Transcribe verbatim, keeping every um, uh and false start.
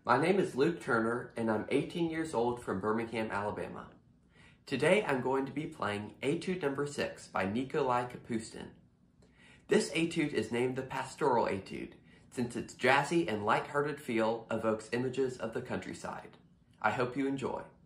My name is Luke Turner and I'm eighteen years old from Birmingham, Alabama. Today I'm going to be playing Etude number six by Nikolai Kapustin. This etude is named the Pastoral Etude since its jazzy and light-hearted feel evokes images of the countryside. I hope you enjoy.